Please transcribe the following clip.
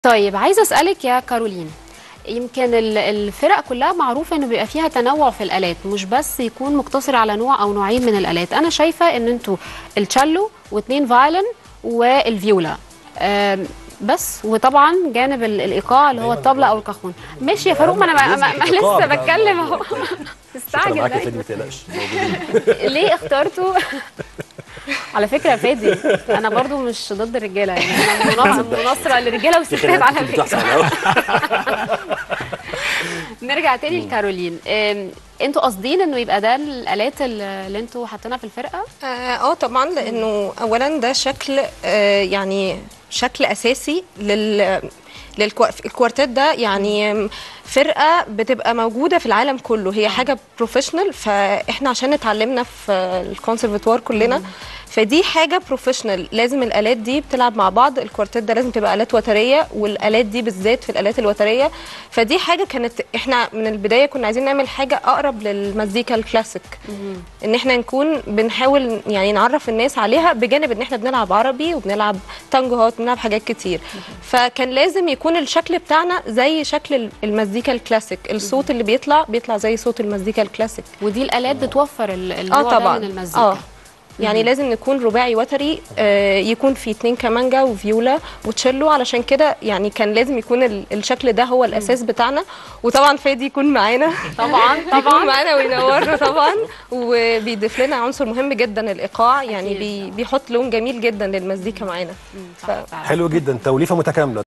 طيب عايزه اسالك يا كارولين، يمكن الفرق كلها معروفه انه بيبقى فيها تنوع في الالات، مش بس يكون مقتصر على نوع او نوعين من الالات. انا شايفه ان انتوا التشالو واثنين فايلن والفيولا، بس وطبعا جانب الايقاع اللي هو الطبله او الكاخون. ماشي يا فاروق، ما انا ما لسه بتكلم اهو. انا معاك يا تستعجل فادي، ما تقلقش موجودين. ليه اخترتوا؟ على فكره يا فادي، انا برضو مش ضد الرجاله، يعني انا مناصره للرجاله والستات على فكره. نرجع تاني لكارولين، انتوا قاصدين انه يبقى ده الالات اللي انتوا حاطينها في الفرقه؟ طبعا، لانه اولا ده شكل يعني شكل اساسي الكوارتيت ده، يعني فرقه بتبقى موجوده في العالم كله، هي حاجه بروفيشنال. فاحنا عشان اتعلمنا في الكونسرفتوار كلنا، فدي حاجه بروفيشنال، لازم الالات دي بتلعب مع بعض. الكوارتيت ده لازم تبقى الات وتريه، والالات دي بالذات في الالات الوتريه. فدي حاجه كانت احنا من البدايه كنا عايزين نعمل حاجه اقرب للمزيكا الكلاسيك، ان احنا نكون بنحاول يعني نعرف الناس عليها، بجانب ان احنا بنلعب عربي وبنلعب تانجوهات وبنلعب حاجات كتير. فكان لازم يكون الشكل بتاعنا زي شكل المزيكا الكلاسيك، الصوت اللي بيطلع زي صوت المزيكا الكلاسيك. ودي الالات بتوفر النوع ده من المزيكا. يعني لازم نكون رباعي وتري، يكون في 2 كمانجا وفيولا وتشيلو، علشان كده يعني كان لازم يكون الشكل ده هو الاساس بتاعنا. وطبعا فادي يكون معانا طبعا يكون معانا وينورنا طبعا، وبيضيف لنا عنصر مهم جدا الايقاع، يعني بيحط لون جميل جدا للمزيكا معانا. حلو جدا، توليفه متكامله.